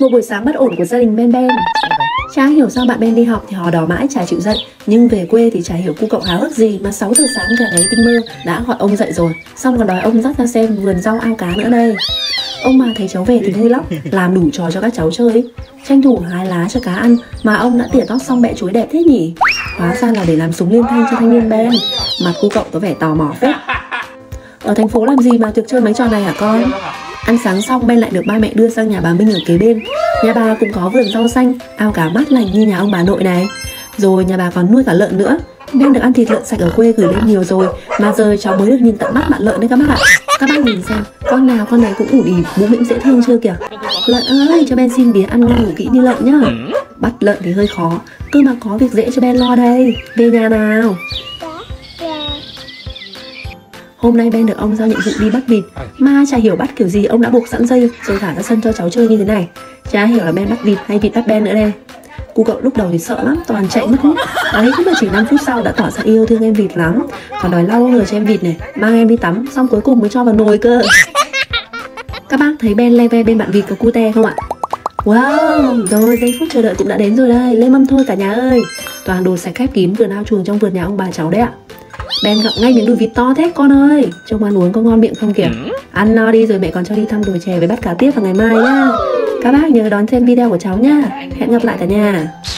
Một buổi sáng bất ổn của gia đình Ben Ben. Chả hiểu sao bạn Ben đi học thì hò đỏ mãi chả chịu dậy, nhưng về quê thì chả hiểu cu cậu háo hức gì mà 6 giờ sáng cả ngày tinh mơ đã gọi ông dậy rồi, xong còn đòi ông dắt ra xem vườn rau ao cá nữa đây. Ông mà thấy cháu về thì vui lắm, làm đủ trò cho các cháu chơi, tranh thủ hái lá cho cá ăn. Mà ông đã tỉa tót xong bẹ chuối đẹp thế nhỉ? Hóa ra là để làm súng liên thanh cho thanh niên Ben. Mặt cu cậu có vẻ tò mò phết. Ở thành phố làm gì mà được chơi mấy trò này hả con? Ăn sáng xong Ben lại được ba mẹ đưa sang nhà bà Minh ở kế bên. Nhà bà cũng có vườn rau xanh, ao cá mát lành như nhà ông bà nội này. Rồi nhà bà còn nuôi cả lợn nữa. Ben được ăn thịt lợn sạch ở quê gửi lên nhiều rồi, mà giờ cháu mới được nhìn tận mắt bạn lợn đấy các bác ạ. Các bác nhìn xem, con nào con này cũng ủ ỉ, mũm mĩm dễ thương chưa kìa. Lợn ơi, cho Ben xin bía ăn ngon ngủ kỹ đi lợn nhá. Bắt lợn thì hơi khó, cơ mà có việc dễ cho Ben lo đây. Về nhà nào. Hôm nay Ben được ông giao nhiệm vụ đi bắt vịt, mà chả hiểu bắt kiểu gì ông đã buộc sẵn dây rồi thả ra sân cho cháu chơi như thế này. Chả hiểu là Ben bắt vịt hay vịt bắt Ben nữa đây. Cu cậu lúc đầu thì sợ lắm, toàn chạy mất hút. Đấy, nhưng mà chỉ 5 phút sau đã tỏ ra yêu thương em vịt lắm. Còn đòi lau người cho em vịt này, mang em đi tắm, xong cuối cùng mới cho vào nồi cơ. Các bác thấy Ben le ve bên bạn vịt có cute không ạ? Wow, rồi giây phút chờ đợi cũng đã đến rồi đây. Lên mâm thôi cả nhà ơi. Toàn đồ sạch khép kín vườn ao chuồng trong vườn nhà ông bà cháu đấy ạ. Ben gặm ngay miếng đùi vịt to thế con ơi. Trông ăn uống có ngon miệng không kìa. Ăn no đi rồi mẹ còn cho đi thăm đồi chè với bắt cá tiếp vào ngày mai nhá. Các bác nhớ đón xem video của cháu nhá. Hẹn gặp lại cả nhà.